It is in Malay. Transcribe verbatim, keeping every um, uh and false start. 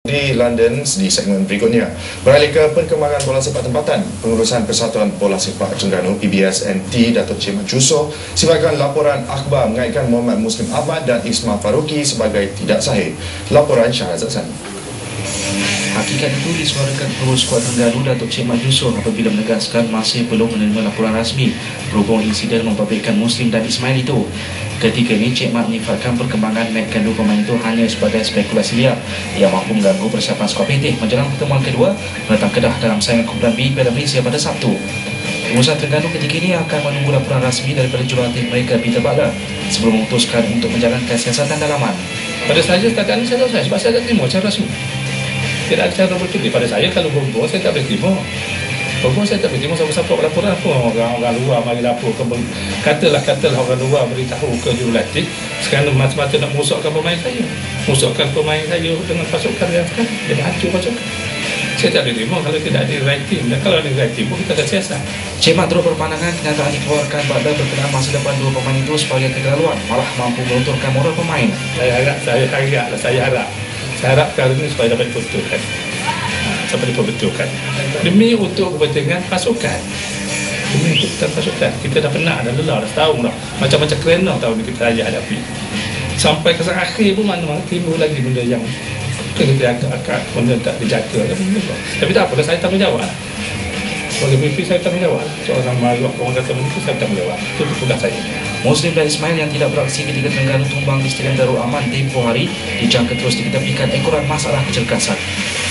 Di London di segmen berikutnya. Beralih ke perkembangan bola sepak tempatan, pengurusan Persatuan Bola Sepak Terengganu P B S N T Datuk Cik Mat Jusoh sifatkan laporan akhbar mengaitkan Muhammad Muslim Ahmad dan Ismail Faruqi sebagai tidak sahih. Laporan Syahrazad Sani. Hakikat itu disuarakan pengurus skuad Terengganu Datuk Cik Mat Jusoh apabila menegaskan masih belum menerima laporan rasmi berhubung insiden membabitkan Muslim dan Ismail itu. Ketika ini, Cik Mat menyifatkan perkembangan naikkan dua pemain itu hanya sebagai spekulasi liar yang mampu mengganggu persiapan skuad P T menjelang pertemuan kedua menentang Kedah dalam saingan Kumpulan B Piala Malaysia pada Sabtu. Pengurusan Terengganu ketika ini akan menunggu laporan rasmi daripada jurulatih mereka Peter Butler sebelum memutuskan untuk menjalankan siasatan dalaman. Pada saya setakat ini saya tahu saya sebab saya tak terima secara rasmi. Tidak ada cara bertulis. Pada saya kalau bombong saya tak boleh terima. Bombong saya tak boleh terima siapa-siapa laporan apa orang-orang luar mari lapor ke katalah katalah orang luar beritahu ke jurulatih sekarang mata-mata nak merosakkan pemain saya. Merosakkan pemain saya dengan pasukan yang sekarang. Jadi hancur pasukan. Saya tak boleh terima kalau tidak ada writing. Dan kalau ada writing pun kita akan siasat. Cik Mat terus berpandangan kenyataan dikeluarkan Butler berkenaan masa depan dua pemain itu sebagai keterlaluan malah mampu melunturkan moral pemain. Saya harap, saya harap, saya harap Saya harap kali ini supaya dapat dibetulkan. Dapat dibetulkan. Demi untuk kepentingan pasukan. Demi untuk kepentingan pasukan. Kita dah pernah, dah lelah, dah setahun dah. Macam-macam kerana tahun ini kita saja hadapi. Sampai ke saat akhir pun mana-mana timbul lagi benda yang kita agak-agak benda tak dijaga. Tapi tak apa, saya tanggungjawab. Sebagai P P saya tanggungjawab. Seorang malu, orang kata benda itu saya tanggungjawab. Itu tugas saya. Muslim dan Ismail yang tidak beraksi ketika Terengganu tumbang di Stadium Darul Aman tempoh hari dijangka terus diketepikan ekoran masalah kecergasan.